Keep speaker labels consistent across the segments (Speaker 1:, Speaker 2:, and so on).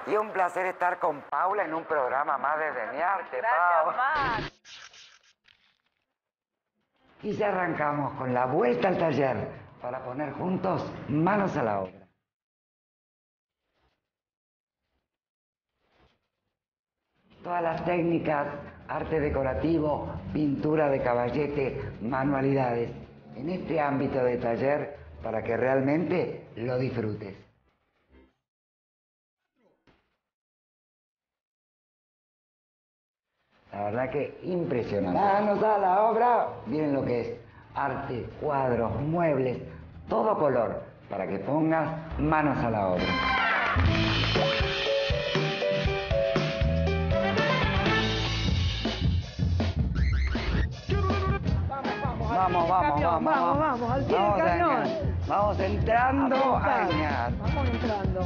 Speaker 1: Y un placer estar con Paula en un programa más de Desdeñarte, Pau.
Speaker 2: Gracias, Max.
Speaker 1: Y ya arrancamos con la vuelta al taller para poner juntos manos a la obra. Todas las técnicas, arte decorativo, pintura de caballete, manualidades, en este ámbito de taller para que realmente lo disfrutes. La verdad que impresionante. Manos a la obra, miren lo que es arte, cuadros, muebles, todo color, para que pongas manos a la obra.
Speaker 2: Vamos, al pie del cañón.
Speaker 1: Vamos entrando a Desdeñar.
Speaker 2: Vamos entrando.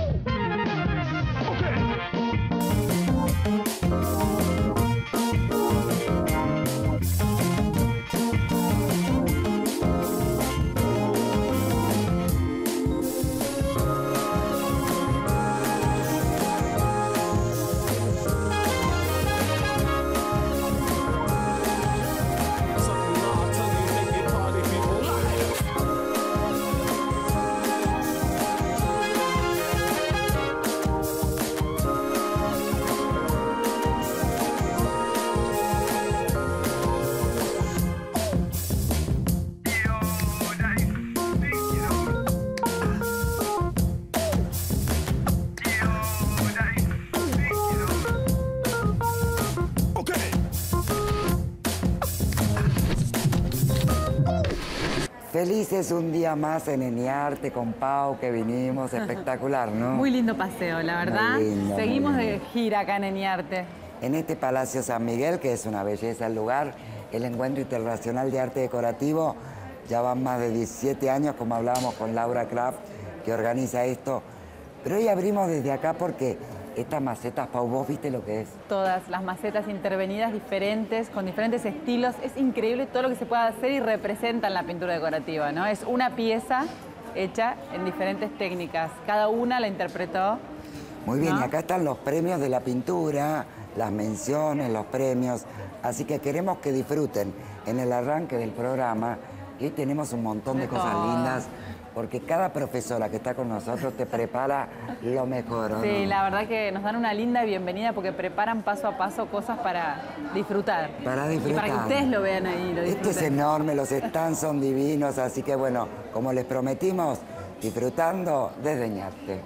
Speaker 1: Felices un día más en Enearte con Pau, que vinimos, espectacular, ¿no?
Speaker 3: Muy lindo paseo, la verdad.
Speaker 1: Muy lindo,
Speaker 3: Seguimos
Speaker 1: muy lindo.
Speaker 3: de gira acá en Enearte.
Speaker 1: En este Palacio San Miguel, que es una belleza el lugar, el Encuentro Internacional de Arte Decorativo, ya van más de 17 años, como hablábamos con Laura Kraft, que organiza esto. Pero hoy abrimos desde acá porque estas macetas, Pau, vos viste lo que es.
Speaker 3: Todas las macetas intervenidas diferentes, con diferentes estilos. Es increíble todo lo que se puede hacer y representan la pintura decorativa, ¿no? Es una pieza hecha en diferentes técnicas. Cada una la interpretó.
Speaker 1: Muy bien,
Speaker 3: ¿no?
Speaker 1: Y acá están los premios de la pintura, las menciones, los premios. Así que queremos que disfruten en el arranque del programa. Y hoy tenemos un montón de cosas lindas, porque cada profesora que está con nosotros te prepara lo mejor, ¿o
Speaker 3: Sí,
Speaker 1: no?
Speaker 3: la verdad que nos dan una linda bienvenida porque preparan paso a paso cosas para disfrutar.
Speaker 1: Para disfrutar.
Speaker 3: Y para que ustedes lo vean ahí, lo disfruten.
Speaker 1: Esto es enorme, los stands son divinos, así que bueno, como les prometimos, disfrutando Desdeñarte.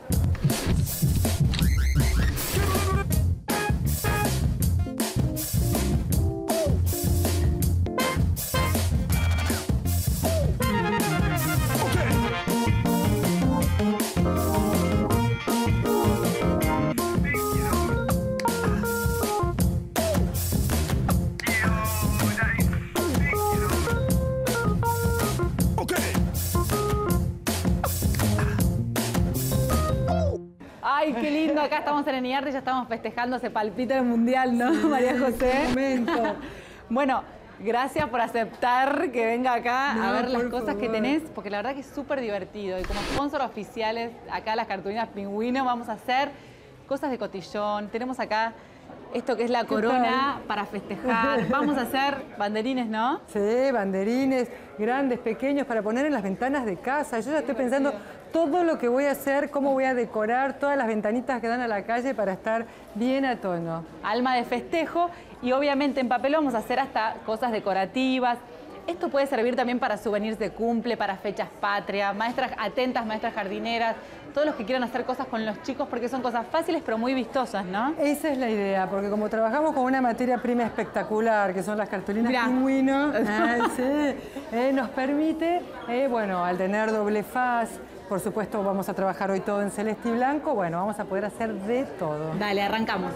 Speaker 3: Ay, qué lindo, acá estamos en Enearte, ya estamos festejando, se palpita el mundial, ¿no, María José?
Speaker 2: Momento.
Speaker 3: Bueno, gracias por aceptar que venga acá a ver las cosas que tenés, porque la verdad que es súper divertido. Y como sponsor oficiales, acá las cartulinas Pingüino, vamos a hacer cosas de cotillón. Tenemos acá esto que es la corona para festejar. Vamos a hacer banderines, ¿no?
Speaker 2: Sí, banderines, grandes, pequeños, para poner en las ventanas de casa. Yo ya estoy pensando todo lo que voy a hacer, cómo voy a decorar todas las ventanitas que dan a la calle para estar bien a tono.
Speaker 3: Alma de festejo. Y obviamente en papel vamos a hacer hasta cosas decorativas. Esto puede servir también para souvenirs de cumple, para fechas patrias, maestras atentas, maestras jardineras, todos los que quieran hacer cosas con los chicos, porque son cosas fáciles pero muy vistosas, ¿no?
Speaker 2: Esa es la idea, porque como trabajamos con una materia prima espectacular, que son las cartulinas
Speaker 3: Mirá.
Speaker 2: Pingüino, nos permite, bueno, al tener doble faz, por supuesto vamos a trabajar hoy todo en celeste y blanco, bueno, vamos a poder hacer de todo.
Speaker 3: Dale, arrancamos.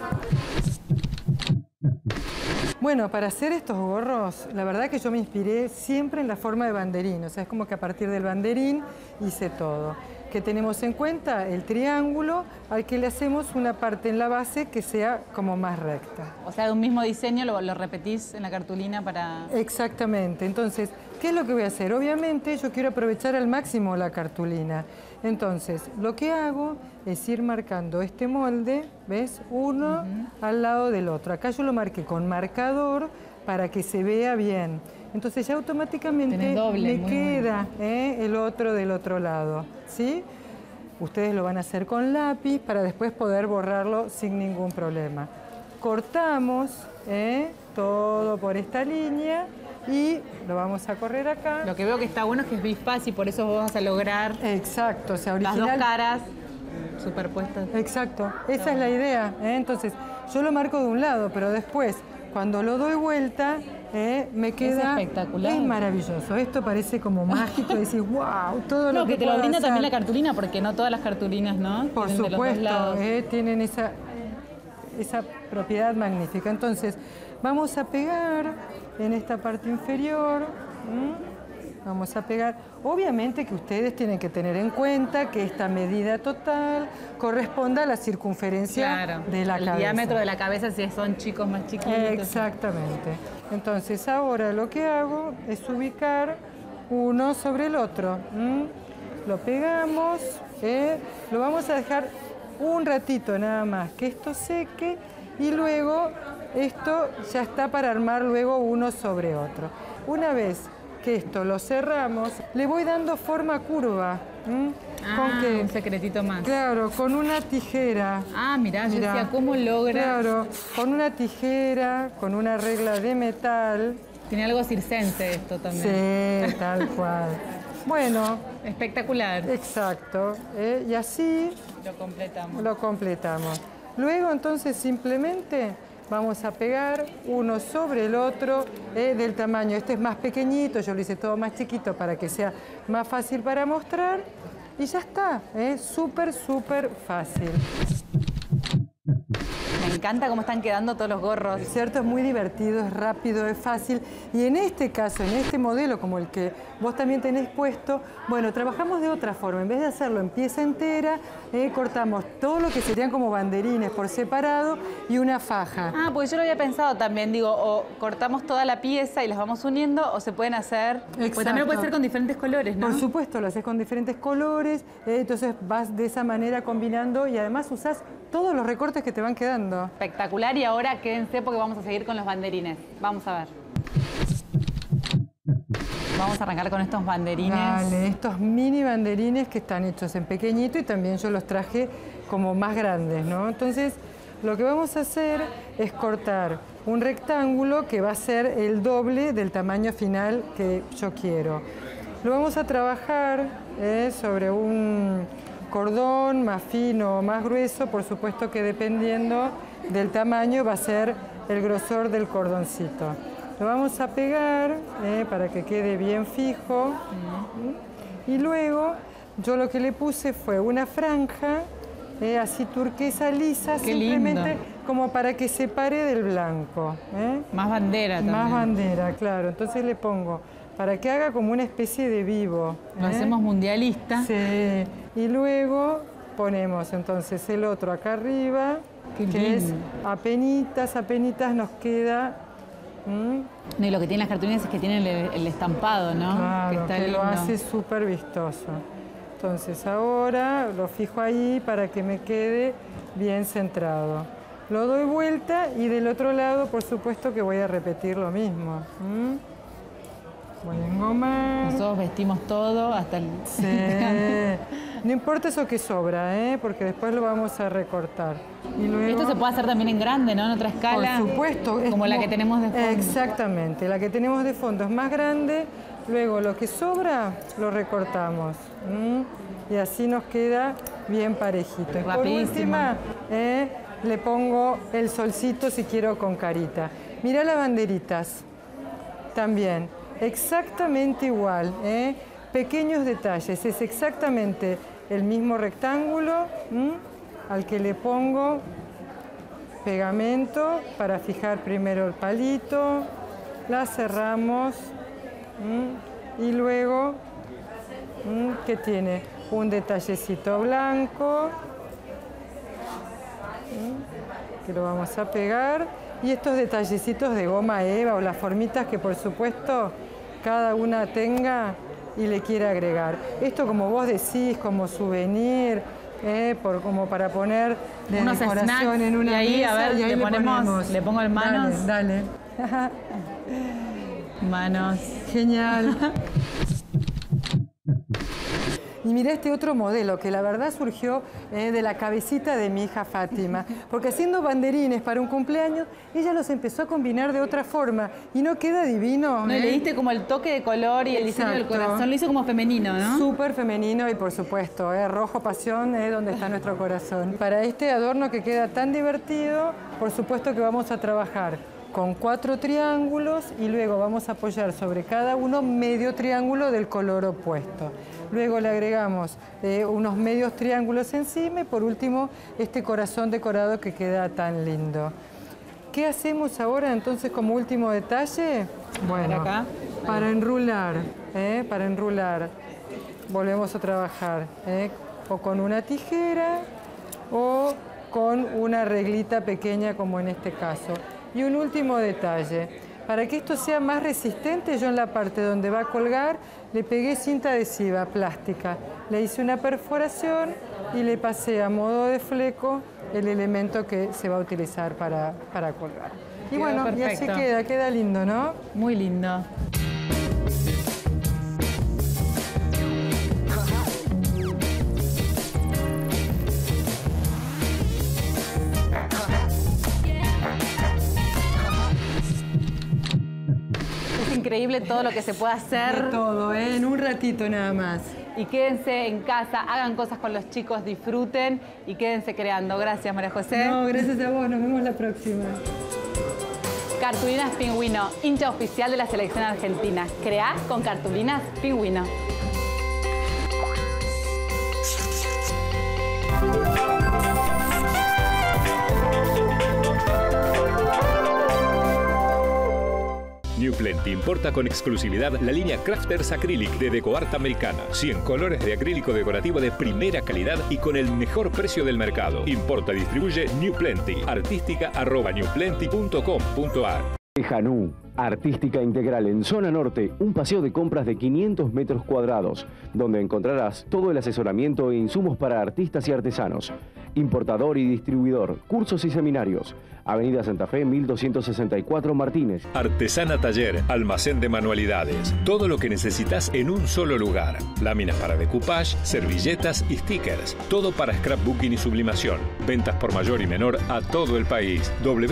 Speaker 2: Bueno, para hacer estos gorros, la verdad que yo me inspiré siempre en la forma de banderín. O sea, es como que a partir del banderín hice todo. ¿Qué tenemos en cuenta? El triángulo al que le hacemos una parte en la base que sea como más recta.
Speaker 3: O sea, de un mismo diseño lo repetís en la cartulina para...
Speaker 2: Exactamente. Entonces, ¿qué es lo que voy a hacer? Obviamente yo quiero aprovechar al máximo la cartulina. Entonces, lo que hago es ir marcando este molde, ¿ves? Uno al lado del otro. Acá yo lo marqué con marcador para que se vea bien. Entonces ya automáticamente me queda el otro del otro lado, ¿sí? Ustedes lo van a hacer con lápiz para después poder borrarlo sin ningún problema. Cortamos todo por esta línea y lo vamos a correr acá.
Speaker 3: Lo que veo que está bueno es que es biface y por eso vos vas a lograr...
Speaker 2: Exacto, o sea, original...
Speaker 3: Las dos caras superpuestas.
Speaker 2: Exacto, esa es la idea. Entonces, yo lo marco de un lado, pero después, cuando lo doy vuelta... me queda...
Speaker 3: Es espectacular.
Speaker 2: Es maravilloso. Esto parece como mágico. Decís, wow, todo lo que
Speaker 3: te lo brinda
Speaker 2: hacer.
Speaker 3: también la cartulina, porque no todas las cartulinas, ¿no?
Speaker 2: Por supuesto, tienen esa propiedad magnífica. Entonces, vamos a pegar en esta parte inferior. Vamos a pegar. Obviamente que ustedes tienen que tener en cuenta que esta medida total corresponda a la circunferencia de la cabeza.
Speaker 3: El diámetro de la cabeza si son chicos más chiquitos.
Speaker 2: Exactamente. Entonces ahora lo que hago es ubicar uno sobre el otro. Lo pegamos, lo vamos a dejar un ratito nada más, que esto seque y luego esto ya está para armar luego uno sobre otro. Una vez que esto lo cerramos, le voy dando forma curva.
Speaker 3: ¿Con qué? Un secretito más.
Speaker 2: Claro, con una tijera.
Speaker 3: Mirá, yo decía, ¿cómo logra?
Speaker 2: Claro, con una tijera, con una regla de metal.
Speaker 3: Tiene algo circense esto también.
Speaker 2: Sí, tal cual. Bueno.
Speaker 3: Espectacular.
Speaker 2: Exacto. Y así... Lo completamos. Luego, entonces, simplemente... Vamos a pegar uno sobre el otro del tamaño. Este es más pequeñito, yo lo hice todo más chiquito para que sea más fácil para mostrar. Y ya está, súper, súper fácil.
Speaker 3: Me encanta cómo están quedando todos los gorros.
Speaker 2: Cierto, es muy divertido, es rápido, es fácil. Y en este caso, en este modelo como el que vos también tenés puesto, bueno, trabajamos de otra forma. En vez de hacerlo en pieza entera, cortamos todo lo que serían como banderines por separado y una faja.
Speaker 3: Pues yo lo había pensado también, digo, o cortamos toda la pieza y las vamos uniendo, o se pueden hacer... Pues también lo puedes hacer con diferentes colores, ¿no?
Speaker 2: Por supuesto, lo haces con diferentes colores, entonces vas de esa manera combinando y además usás todos los recortes que te van quedando.
Speaker 3: Espectacular, y ahora quédense porque vamos a seguir con los banderines. Vamos a ver. Vamos a arrancar con estos banderines.
Speaker 2: Dale, estos mini banderines que están hechos en pequeñito y también yo los traje como más grandes, ¿no? Entonces, lo que vamos a hacer es cortar un rectángulo que va a ser el doble del tamaño final que yo quiero. Lo vamos a trabajar sobre un cordón más fino o más grueso, por supuesto que dependiendo del tamaño va a ser el grosor del cordoncito. Lo vamos a pegar para que quede bien fijo y luego yo lo que le puse fue una franja así turquesa lisa, simplemente como para que se pare del blanco.
Speaker 3: Más bandera también.
Speaker 2: Más bandera, claro. Entonces le pongo para que haga como una especie de vivo.
Speaker 3: Lo hacemos mundialista.
Speaker 2: Sí. Y luego ponemos entonces el otro acá arriba, que es apenitas nos queda.
Speaker 3: No, y lo que tienen las cartulinas es que tienen el estampado, ¿no?
Speaker 2: Claro,
Speaker 3: que está
Speaker 2: que
Speaker 3: lindo.
Speaker 2: lo hace súper vistoso. Entonces ahora lo fijo ahí para que me quede bien centrado. Lo doy vuelta y del otro lado, por supuesto que voy a repetir lo mismo. Voy a engomar.
Speaker 3: Nosotros vestimos todo hasta el...
Speaker 2: Sí. No importa eso que sobra, porque después lo vamos a recortar. Y luego...
Speaker 3: Esto se puede hacer también en grande, ¿no? En otra escala.
Speaker 2: Por supuesto.
Speaker 3: Como la que tenemos de fondo.
Speaker 2: Exactamente. La que tenemos de fondo es más grande. Luego lo que sobra lo recortamos. Y así nos queda bien parejito. Y por última, le pongo el solcito si quiero con carita. Mirá las banderitas. También. Exactamente igual, pequeños detalles, es exactamente el mismo rectángulo al que le pongo pegamento para fijar primero el palito, la cerramos y luego, ¿qué tiene? un detallecito blanco, que lo vamos a pegar, y estos detallecitos de goma eva o las formitas que por supuesto cada una tenga y le quiera agregar. Esto, como vos decís, como souvenir, como para poner de
Speaker 3: unos
Speaker 2: decoración
Speaker 3: snacks,
Speaker 2: en una
Speaker 3: y ahí,
Speaker 2: mesa,
Speaker 3: a ver,
Speaker 2: y ahí
Speaker 3: le ponemos, le pongo en manos.
Speaker 2: Dale, dale.
Speaker 3: Manos.
Speaker 2: Genial. Y mirá este otro modelo que la verdad surgió de la cabecita de mi hija Fátima, porque haciendo banderines para un cumpleaños, ella los empezó a combinar de otra forma y no queda divino.
Speaker 3: No, y le diste como el toque de color y el diseño del corazón, lo hizo como femenino, ¿no?
Speaker 2: Súper femenino y por supuesto, rojo pasión es donde está nuestro corazón. Para este adorno que queda tan divertido, por supuesto que vamos a trabajar con 4 triángulos y luego vamos a apoyar sobre cada uno medio triángulo del color opuesto. Luego le agregamos unos medios triángulos encima y por último este corazón decorado que queda tan lindo. ¿Qué hacemos ahora entonces como último detalle? Bueno,
Speaker 3: acá.
Speaker 2: Para enrular, volvemos a trabajar o con una tijera o con una reglita pequeña como en este caso. Y un último detalle, para que esto sea más resistente, yo en la parte donde va a colgar le pegué cinta adhesiva plástica, le hice una perforación y le pasé a modo de fleco el elemento que se va a utilizar para colgar. Y
Speaker 3: Quedó
Speaker 2: bueno,
Speaker 3: perfecto.
Speaker 2: y así queda lindo, ¿no?
Speaker 3: Muy lindo. Increíble todo lo que se puede hacer.
Speaker 2: De todo, en un ratito nada más.
Speaker 3: Y quédense en casa, hagan cosas con los chicos, disfruten y quédense creando. Gracias, María José.
Speaker 2: No, gracias a vos, nos vemos la próxima.
Speaker 3: Cartulinas Pingüino, hincha oficial de la selección argentina. Creá con Cartulinas Pingüino.
Speaker 4: New Plenty importa con exclusividad la línea Crafters Acrylic de DecoArt americana. 100 colores de acrílico decorativo de primera calidad y con el mejor precio del mercado. Importa y distribuye New Plenty. artística@newplenty.com.ar.
Speaker 5: Janú, Artística Integral en Zona Norte, un paseo de compras de 500 metros cuadrados, donde encontrarás todo el asesoramiento e insumos para artistas y artesanos. Importador y distribuidor, cursos y seminarios. Avenida Santa Fe, 1264 Martínez.
Speaker 4: Artesana Taller, almacén de manualidades. Todo lo que necesitas en un solo lugar. Láminas para decoupage, servilletas y stickers. Todo para scrapbooking y sublimación. Ventas por mayor y menor a todo el país.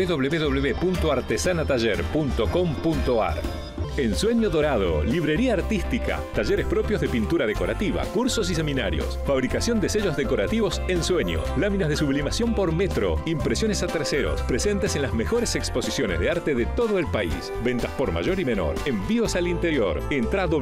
Speaker 4: www.artesanataller.com.ar. Ensueño Dorado, librería artística, talleres propios de pintura decorativa, cursos y seminarios, fabricación de sellos decorativos Ensueño, láminas de sublimación por metro, impresiones a terceros, presentes en las mejores exposiciones de arte de todo el país, ventas por mayor y menor, envíos al interior. Entra a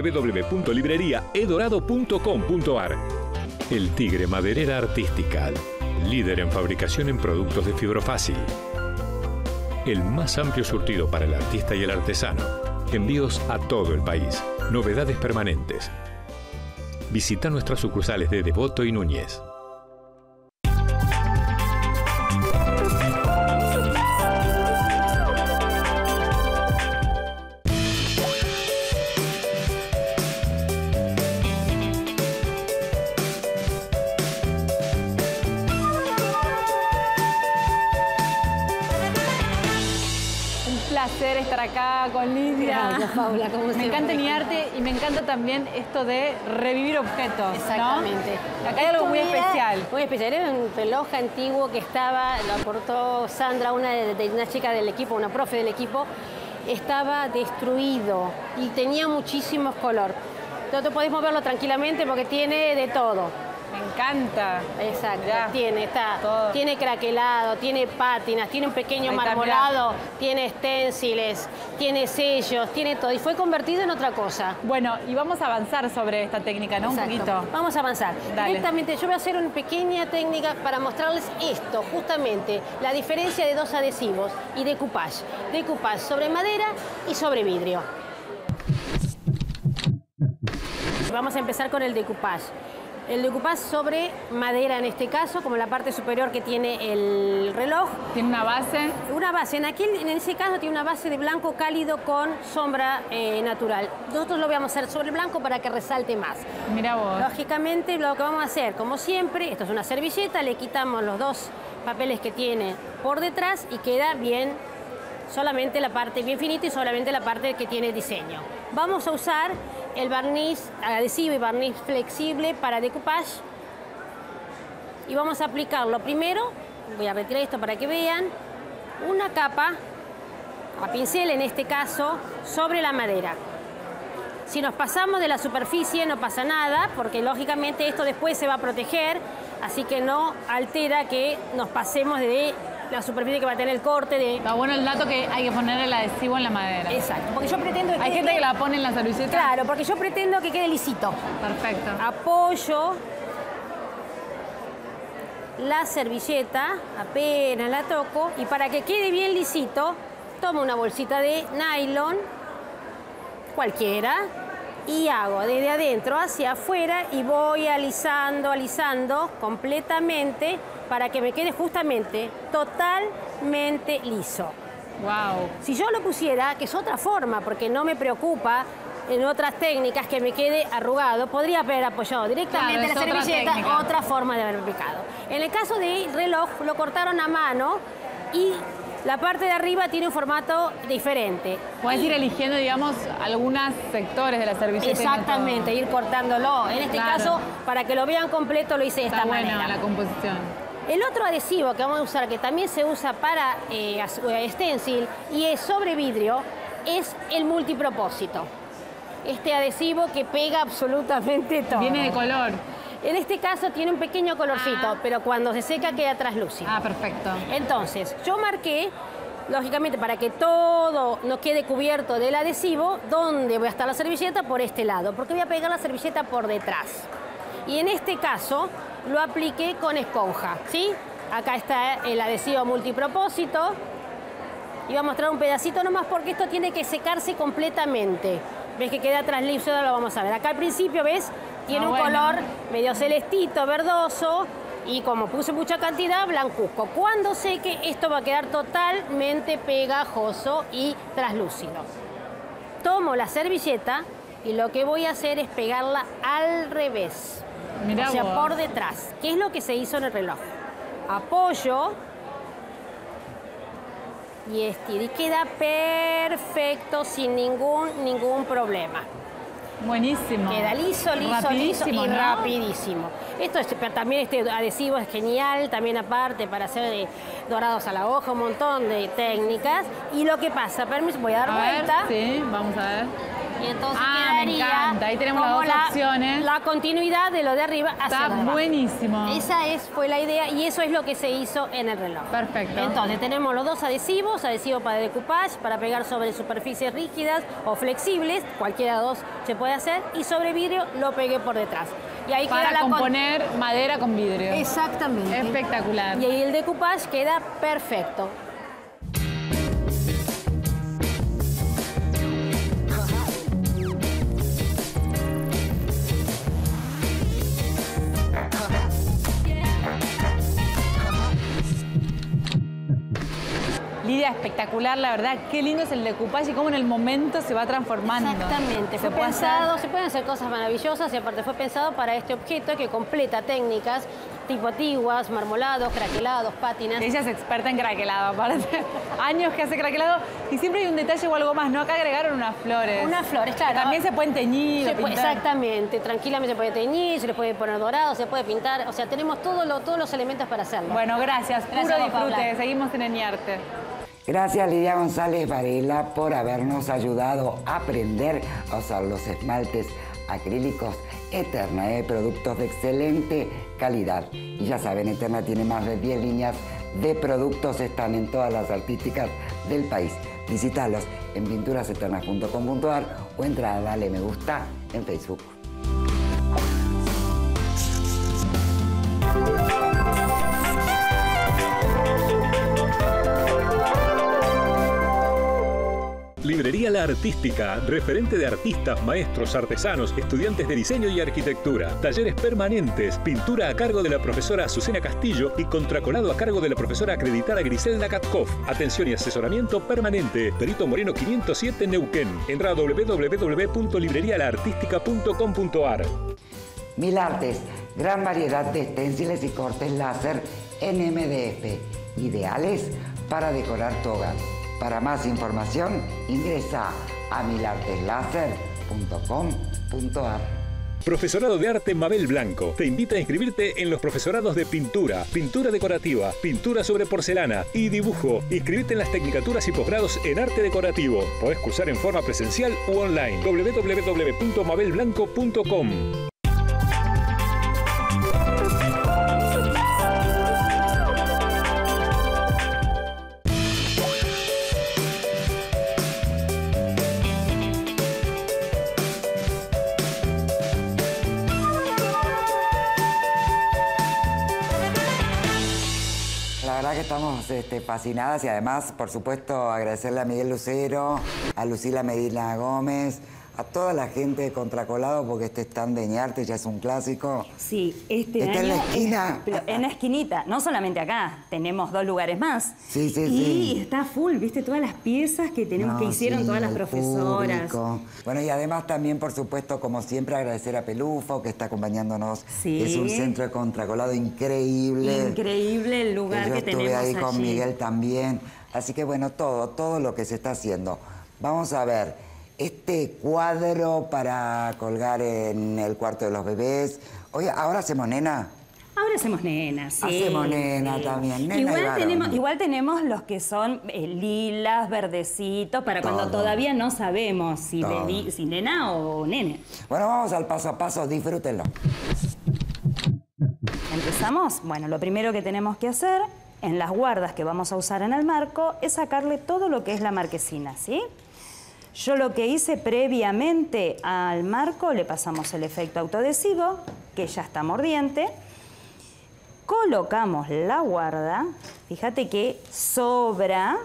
Speaker 4: www.libreriaedorado.com.ar. El Tigre Maderera Artística, líder en fabricación en productos de fibrofácil. El más amplio surtido para el artista y el artesano. Envíos a todo el país. Novedades permanentes. Visita nuestras sucursales de Devoto y Núñez.
Speaker 3: Estar acá con Lidia.
Speaker 6: Gracias, Paula, como
Speaker 3: me
Speaker 6: siempre.
Speaker 3: encanta mi arte y me encanta también esto de revivir objetos.
Speaker 6: Exactamente.
Speaker 3: ¿No? Acá hay algo muy especial.
Speaker 6: Muy especial. Era un reloj antiguo que estaba, lo aportó Sandra, una chica del equipo, una profe del equipo. Estaba destruido y tenía muchísimos color. Entonces podés moverlo tranquilamente porque tiene de todo.
Speaker 3: Me encanta.
Speaker 6: Exacto,
Speaker 3: Mirá,
Speaker 6: tiene craquelado, tiene pátinas, tiene un pequeño
Speaker 3: Ahí está,
Speaker 6: marmolado, tiene esténciles, tiene sellos, tiene todo. Y fue convertido en otra cosa.
Speaker 3: Bueno, y vamos a avanzar sobre esta técnica, ¿no?
Speaker 6: Exacto.
Speaker 3: Un poquito.
Speaker 6: Vamos a avanzar.
Speaker 3: Dale.
Speaker 6: Directamente, yo voy a hacer una pequeña técnica para mostrarles esto, justamente, la diferencia de dos adhesivos y decoupage. Decoupage sobre madera y sobre vidrio. Vamos a empezar con el decoupage. El decoupage sobre madera en este caso, como la parte superior que tiene el reloj.
Speaker 3: ¿Tiene una base?
Speaker 6: Una base. En ese caso tiene una base de blanco cálido con sombra natural. Nosotros lo vamos a hacer sobre el blanco para que resalte más.
Speaker 3: Mira vos.
Speaker 6: Lógicamente lo que vamos a hacer, como siempre, esto es una servilleta, le quitamos los dos papeles que tiene por detrás y queda bien, solamente la parte bien finita y solamente la parte que tiene diseño. Vamos a usar el barniz adhesivo y barniz flexible para decoupage y vamos a aplicarlo primero. Voy a retirar esto para que vean. Una capa, a pincel en este caso, sobre la madera. Si nos pasamos de la superficie no pasa nada, porque lógicamente esto después se va a proteger, así que no altera que nos pasemos de la superficie que va a tener el corte de...
Speaker 3: Está bueno el dato que hay que poner el adhesivo en la madera.
Speaker 6: Exacto, porque yo pretendo...
Speaker 3: Hay gente que la pone en la servilleta.
Speaker 6: Claro, porque yo pretendo que quede lisito.
Speaker 3: Perfecto.
Speaker 6: Apoyo la servilleta, apenas la toco, y para que quede bien lisito, tomo una bolsita de nylon, cualquiera, y hago desde adentro hacia afuera y voy alisando completamente para que me quede justamente totalmente liso.
Speaker 3: Wow.
Speaker 6: Si yo lo pusiera, que es otra forma, porque no me preocupa en otras técnicas que me quede arrugado, podría haber apoyado directamente
Speaker 3: Claro,
Speaker 6: la
Speaker 3: es
Speaker 6: servilleta,
Speaker 3: otra
Speaker 6: otra forma de haber aplicado. En el caso del reloj, lo cortaron a mano y la parte de arriba tiene un formato diferente.
Speaker 3: Puedes ir eligiendo, digamos, algunos sectores de la servilleta.
Speaker 6: Exactamente, ir cortándolo. En este caso, para que lo vean completo, lo hice de esta manera.
Speaker 3: Está buena la composición.
Speaker 6: El otro adhesivo que vamos a usar, que también se usa para stencil y es sobre vidrio, es el multipropósito. Este adhesivo que pega absolutamente todo.
Speaker 3: Viene de color.
Speaker 6: En este caso tiene un pequeño colorcito, pero cuando se seca queda translúcido.
Speaker 3: Ah, perfecto.
Speaker 6: Entonces, yo marqué, lógicamente, para que todo no quede cubierto del adhesivo, ¿dónde voy a estar la servilleta? Por este lado, porque voy a pegar la servilleta por detrás. Y en este caso, lo apliqué con esponja, ¿sí? Acá está el adhesivo multipropósito. Y voy a mostrar un pedacito nomás porque esto tiene que secarse completamente. ¿Ves que queda translúcido? Lo vamos a ver. Acá al principio, ¿ves? Tiene un color medio celestito, verdoso, y como puse mucha cantidad, blancuzco. Cuando seque, esto va a quedar totalmente pegajoso y translúcido. Tomo la servilleta y lo que voy a hacer es pegarla al revés.
Speaker 3: Mirá,
Speaker 6: o sea,
Speaker 3: vos.
Speaker 6: por detrás. ¿Qué es lo que se hizo en el reloj? Apoyo y estiro. Y queda perfecto, sin ningún problema.
Speaker 3: Buenísimo.
Speaker 6: Queda liso
Speaker 3: Rapidísimo,
Speaker 6: y
Speaker 3: ¿no?
Speaker 6: rapidísimo. Esto es, también este adhesivo es genial, también aparte para hacer dorados a la hoja, un montón de técnicas. Y lo que pasa, permiso, voy a dar vuelta.
Speaker 3: Sí, vamos a ver.
Speaker 6: Y entonces
Speaker 3: me
Speaker 6: quedaría
Speaker 3: encanta. Ahí tenemos las
Speaker 6: como
Speaker 3: dos opciones.
Speaker 6: La continuidad de lo de arriba hacia
Speaker 3: Está
Speaker 6: lo de abajo.
Speaker 3: buenísimo.
Speaker 6: Esa fue la idea y eso es lo que se hizo en el reloj.
Speaker 3: Perfecto.
Speaker 6: Entonces tenemos los dos adhesivos, adhesivo para decoupage, para pegar sobre superficies rígidas o flexibles, cualquiera de dos se puede hacer, y sobre vidrio lo pegué por detrás. Y ahí
Speaker 3: Para
Speaker 6: queda
Speaker 3: componer madera con vidrio.
Speaker 6: Exactamente.
Speaker 3: Espectacular.
Speaker 6: Y ahí el decoupage queda perfecto.
Speaker 3: Lidia, espectacular, la verdad. Qué lindo es el decoupage y cómo en el momento se va transformando.
Speaker 6: Exactamente. Fue pensado, se pueden hacer cosas maravillosas y aparte fue pensado para este objeto que completa técnicas tipo tiguas, marmolados, craquelados, pátinas.
Speaker 3: Ella es experta en craquelado, aparte. Años que hace craquelado y siempre hay un detalle o algo más, ¿no? Acá agregaron unas flores.
Speaker 6: Unas flores, claro.
Speaker 3: También se pueden teñir o pintar.
Speaker 6: Exactamente, tranquilamente se puede teñir, se le puede poner dorado, se puede pintar, o sea, tenemos todos los elementos para hacerlo.
Speaker 3: Bueno, gracias.
Speaker 6: Gracias
Speaker 3: Puro
Speaker 6: a vos,
Speaker 3: disfrute.
Speaker 6: Paula.
Speaker 3: Seguimos en Eniarte.
Speaker 1: Gracias Lidia González Varela por habernos ayudado a aprender a usar los esmaltes acrílicos Eterna, productos de excelente calidad. Y ya saben, Eterna tiene más de 10 líneas de productos, están en todas las artísticas del país. Visítalos en pinturaseternas.com.ar o entra a Dale Me Gusta en Facebook.
Speaker 4: Librería La Artística, referente de artistas, maestros, artesanos, estudiantes de diseño y arquitectura. Talleres permanentes, pintura a cargo de la profesora Azucena Castillo y contracolado a cargo de la profesora acreditada Griselda Katkoff. Atención y asesoramiento permanente. Perito Moreno 507 Neuquén. Entra a www.librerialaartística.com.ar.
Speaker 1: Mil Artes, gran variedad de esténciles y cortes láser en MDF, ideales para decorar tu hogar. Para más información, ingresa a milarteslaser.com.ar.
Speaker 4: Profesorado de Arte Mabel Blanco te invita a inscribirte en los profesorados de pintura, pintura decorativa, pintura sobre porcelana y dibujo. Inscribirte en las tecnicaturas y posgrados en arte decorativo. Podés cursar en forma presencial u online. www.mabelblanco.com.
Speaker 1: La verdad que estamos fascinadas y además, por supuesto, agradecerle a Miguel Lucero, a Lucila Medina Gómez, a toda la gente de Contracolado, porque este stand de Ñarte ya es un clásico.
Speaker 7: Sí, este
Speaker 1: Está
Speaker 7: año
Speaker 1: en la esquina.
Speaker 7: pero en la esquinita, no solamente acá, tenemos 2 lugares más.
Speaker 1: Sí, sí,
Speaker 7: y
Speaker 1: sí.
Speaker 7: está full, ¿viste? Todas las piezas que tenemos que hicieron
Speaker 1: sí,
Speaker 7: todas las
Speaker 1: el
Speaker 7: profesoras.
Speaker 1: público. Bueno, y además también, por supuesto, como siempre, agradecer a Pelufo, que está acompañándonos.
Speaker 7: Sí.
Speaker 1: Es un centro de Contracolado increíble.
Speaker 7: Increíble el lugar
Speaker 1: Yo
Speaker 7: que
Speaker 1: estuve
Speaker 7: tenemos
Speaker 1: ahí con
Speaker 7: allí.
Speaker 1: Miguel también. Así que bueno, todo lo que se está haciendo. Vamos a ver este cuadro para colgar en el cuarto de los bebés. Oye, ¿ahora hacemos nena?
Speaker 7: Ahora hacemos nena, sí.
Speaker 1: Hacemos nena también, nena y varón.
Speaker 7: igual tenemos los que son lilas, verdecitos, para cuando
Speaker 1: Todo.
Speaker 7: todavía no sabemos si,
Speaker 1: Todo.
Speaker 7: si nena o nene.
Speaker 1: Bueno, vamos al paso a paso, disfrútenlo.
Speaker 7: ¿Empezamos? Bueno, lo primero que tenemos que hacer en las guardas que vamos a usar en el marco es sacarle todo lo que es la marquesina, ¿sí? Yo lo que hice previamente al marco, le pasamos el efecto autoadhesivo, que ya está mordiente. Colocamos la guarda, fíjate que sobra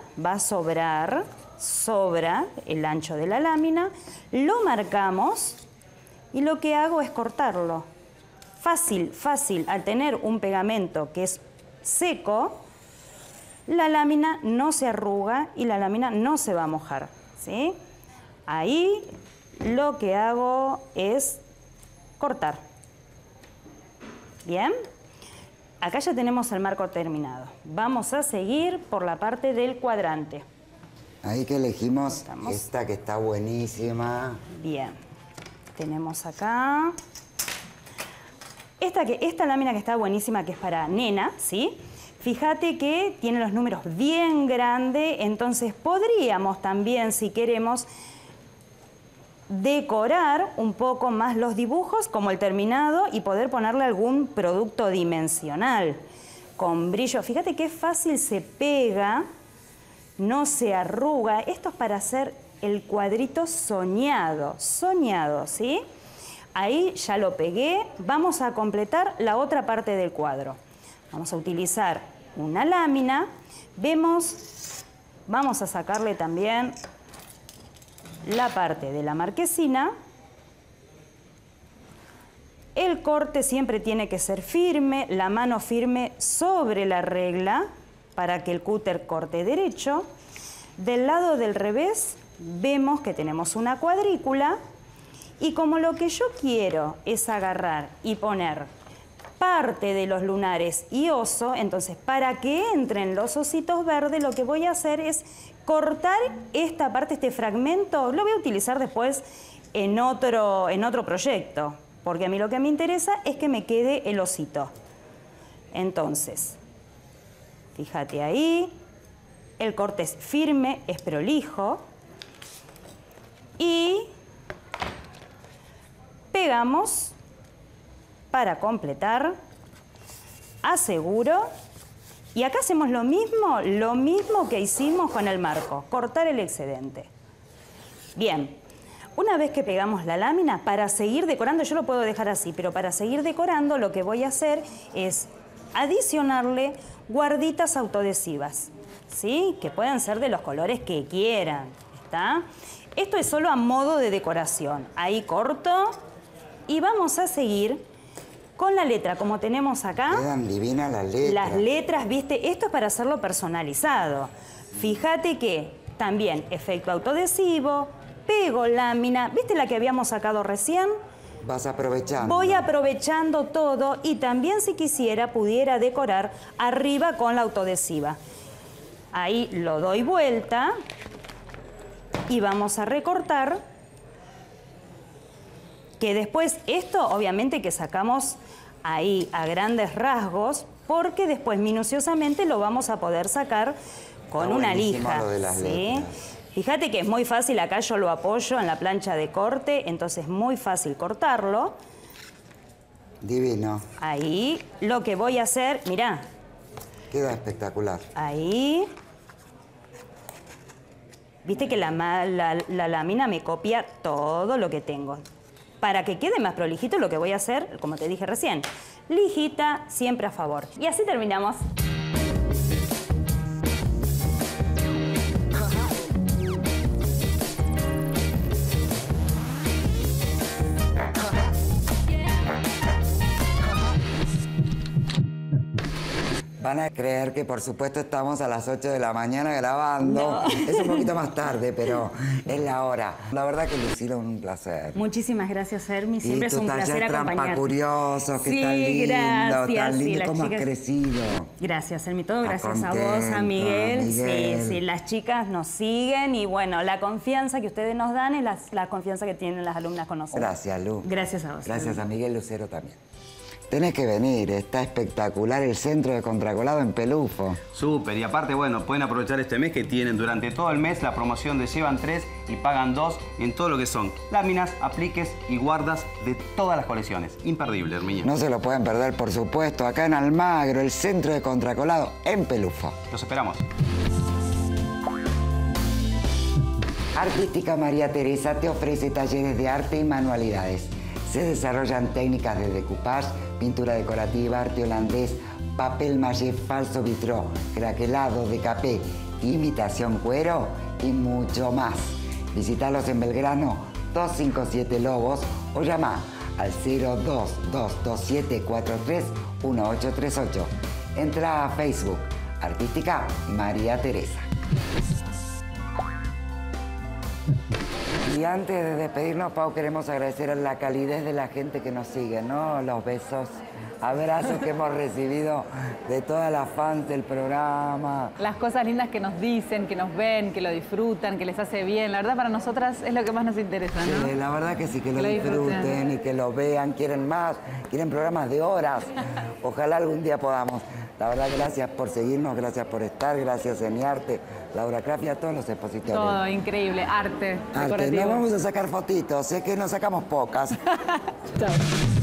Speaker 7: el ancho de la lámina, lo marcamos y lo que hago es cortarlo. Fácil, al tener un pegamento que es seco, la lámina no se arruga y la lámina no se va a mojar, ¿sí? Ahí lo que hago es cortar. ¿Bien? Acá ya tenemos el marco terminado. Vamos a seguir por la parte del cuadrante.
Speaker 1: Ahí que elegimos esta que está buenísima.
Speaker 7: Bien. Tenemos acá esta lámina que está buenísima, que es para nena, ¿sí? Fíjate que tiene los números bien grandes, entonces podríamos también, si queremos, decorar un poco más los dibujos como el terminado y poder ponerle algún producto dimensional con brillo. Fíjate qué fácil se pega, no se arruga. Esto es para hacer el cuadrito soñado, ¿sí? Ahí ya lo pegué. Vamos a completar la otra parte del cuadro. Vamos a utilizar una lámina. Vamos a sacarle también la parte de la marquesina. El corte siempre tiene que ser firme, la mano firme sobre la regla para que el cúter corte derecho. Del lado del revés vemos que tenemos una cuadrícula y como lo que yo quiero es agarrar y poner parte de los lunares y oso, entonces para que entren los ositos verdes lo que voy a hacer es cortar esta parte, este fragmento. Lo voy a utilizar después en otro proyecto, porque a mí lo que me interesa es que me quede el osito. Entonces, fíjate ahí, el corte es firme, es prolijo y pegamos para completar, aseguro. Y acá hacemos lo mismo que hicimos con el marco, cortar el excedente. Bien, una vez que pegamos la lámina, para seguir decorando, yo lo puedo dejar así, pero para seguir decorando lo que voy a hacer es adicionarle guarditas autoadhesivas, ¿sí? Que pueden ser de los colores que quieran, ¿está? Esto es solo a modo de decoración. Ahí corto y vamos a seguir con la letra, como tenemos acá.
Speaker 1: Quedan divinas las letras.
Speaker 7: Las letras, ¿viste? Esto es para hacerlo personalizado. Fíjate que también efecto autoadhesivo, pego lámina. ¿Viste la que habíamos sacado recién?
Speaker 1: Vas aprovechando.
Speaker 7: Voy aprovechando todo y también si quisiera pudiera decorar arriba con la autoadhesiva. Ahí lo doy vuelta y vamos a recortar. Que después esto obviamente que sacamos ahí a grandes rasgos porque después minuciosamente lo vamos a poder sacar con una lija.
Speaker 1: Lo de las letras.
Speaker 7: Fíjate que es muy fácil, acá yo lo apoyo en la plancha de corte, entonces es muy fácil cortarlo.
Speaker 1: Divino.
Speaker 7: Ahí lo que voy a hacer, mirá.
Speaker 1: Queda espectacular.
Speaker 7: Ahí. Viste que la lámina me copia todo lo que tengo. Para que quede más prolijito lo que voy a hacer, como te dije recién, lijita siempre a favor. Y así terminamos.
Speaker 1: Van a creer que, por supuesto, estamos a las 8 de la mañana grabando. No. Es un poquito más tarde, pero es la hora. La verdad que Lucila, un placer.
Speaker 7: Muchísimas gracias, Hermi. Siempre es un placer acompañarte.
Speaker 1: Trampa Curiosos, que tan lindo,
Speaker 7: gracias,
Speaker 1: tan lindo.
Speaker 7: Sí,
Speaker 1: ¿Cómo has crecido?
Speaker 7: Gracias, Hermi. Todo gracias a vos, a Miguel. Sí, las chicas nos siguen y, bueno, la confianza que ustedes nos dan es la confianza que tienen las alumnas con nosotros.
Speaker 1: Gracias, Lu.
Speaker 7: Gracias a vos.
Speaker 1: Gracias a Miguel Lucero también. Tenés que venir, está espectacular el centro de contracolado en Pelufo.
Speaker 8: Súper, y aparte, bueno, pueden aprovechar este mes que tienen durante todo el mes la promoción de llevan 3 y pagan 2 en todo lo que son láminas, apliques y guardas de todas las colecciones. Imperdible, Herminia.
Speaker 1: No se lo pueden perder, por supuesto, acá en Almagro, el centro de contracolado en Pelufo.
Speaker 8: Los esperamos.
Speaker 1: Artística María Teresa te ofrece talleres de arte y manualidades. Se desarrollan técnicas de decoupage, pintura decorativa, arte holandés, papel maché, falso vitró, craquelado, decapé, imitación cuero y mucho más. Visítalos en Belgrano 257 Lobos o llama al 02227431838. Entra a Facebook, Artística María Teresa. Y antes de despedirnos, Pau, queremos agradecer la calidez de la gente que nos sigue, ¿no? Los besos, abrazos que hemos recibido de todas las fans del programa.
Speaker 3: Las cosas lindas que nos dicen, que nos ven, que lo disfrutan, que les hace bien. La verdad, para nosotras es lo que más nos interesa, ¿no?
Speaker 1: Sí, la verdad que sí, que lo disfruten y que lo vean. Quieren más, quieren programas de horas. Ojalá algún día podamos. La verdad, gracias por seguirnos, gracias por estar, gracias a Mi Arte, Laura Craft y a todos los expositores.
Speaker 3: Todo increíble, arte.
Speaker 1: Nos vamos a sacar fotitos, sé que nos sacamos pocas.
Speaker 3: Chao.